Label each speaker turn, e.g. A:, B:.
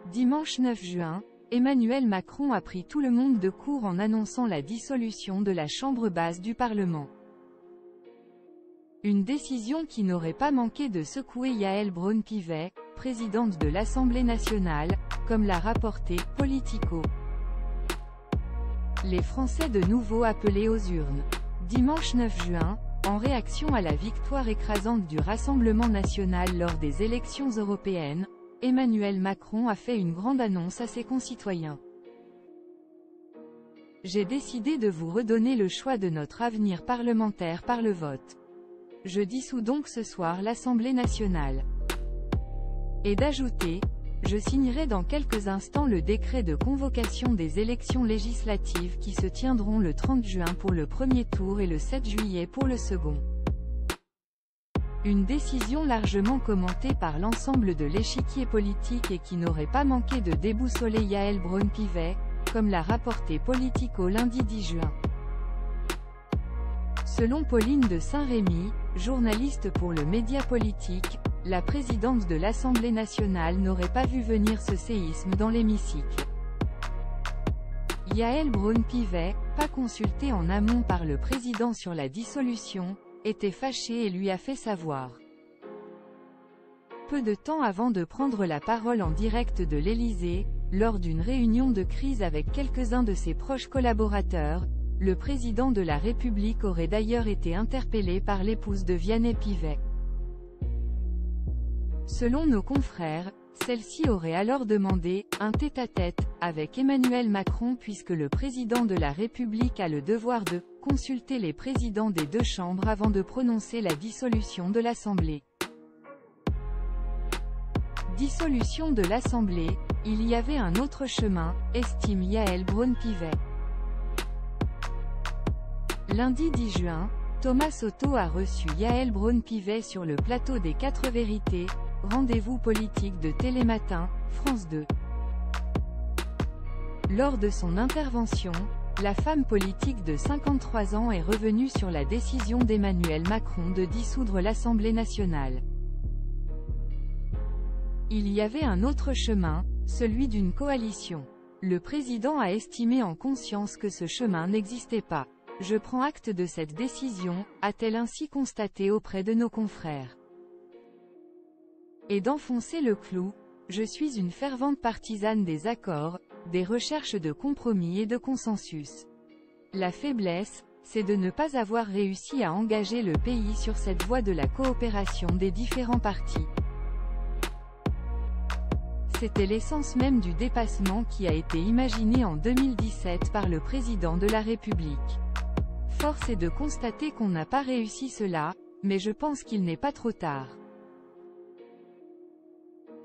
A: Dimanche 9 juin, Emmanuel Macron a pris tout le monde de court en annonçant la dissolution de la Chambre basse du Parlement. Une décision qui n'aurait pas manqué de secouer Yaël Braun-Pivet, présidente de l'Assemblée nationale, comme l'a rapporté Politico. Les Français de nouveau appelés aux urnes. Dimanche 9 juin, en réaction à la victoire écrasante du Rassemblement national lors des élections européennes, Emmanuel Macron a fait une grande annonce à ses concitoyens. J'ai décidé de vous redonner le choix de notre avenir parlementaire par le vote. Je dissous donc ce soir l'Assemblée nationale. Et d'ajouter, je signerai dans quelques instants le décret de convocation des élections législatives qui se tiendront le 30 juin pour le premier tour et le 7 juillet pour le second. Une décision largement commentée par l'ensemble de l'échiquier politique et qui n'aurait pas manqué de déboussoler Yaël Braun-Pivet, comme l'a rapporté Politico lundi 10 juin. Selon Pauline de Saint-Rémy, journaliste pour le média politique, la présidente de l'Assemblée nationale n'aurait pas vu venir ce séisme dans l'hémicycle. Yaël Braun-Pivet, pas consultée en amont par le président sur la dissolution, était fâchée et lui a fait savoir. Peu de temps avant de prendre la parole en direct de l'Élysée, lors d'une réunion de crise avec quelques-uns de ses proches collaborateurs, le président de la République aurait d'ailleurs été interpellé par l'épouse de Vianney Pivet. Selon nos confrères, celle-ci aurait alors demandé un tête-à-tête avec Emmanuel Macron puisque le président de la République a le devoir de consulter les présidents des deux chambres avant de prononcer la dissolution de l'Assemblée. Dissolution de l'Assemblée, il y avait un autre chemin, estime Yaël Braun-Pivet. Lundi 10 juin, Thomas Soto a reçu Yaël Braun-Pivet sur le plateau des 4 vérités, rendez-vous politique de Télématin, France 2. Lors de son intervention, la femme politique de 53 ans est revenue sur la décision d'Emmanuel Macron de dissoudre l'Assemblée nationale. Il y avait un autre chemin, celui d'une coalition. Le président a estimé en conscience que ce chemin n'existait pas. Je prends acte de cette décision, a-t-elle ainsi constaté auprès de nos confrères. Et d'enfoncer le clou, je suis une fervente partisane des accords, des recherches de compromis et de consensus. La faiblesse, c'est de ne pas avoir réussi à engager le pays sur cette voie de la coopération des différents partis. C'était l'essence même du dépassement qui a été imaginé en 2017 par le président de la République. Force est de constater qu'on n'a pas réussi cela, mais je pense qu'il n'est pas trop tard.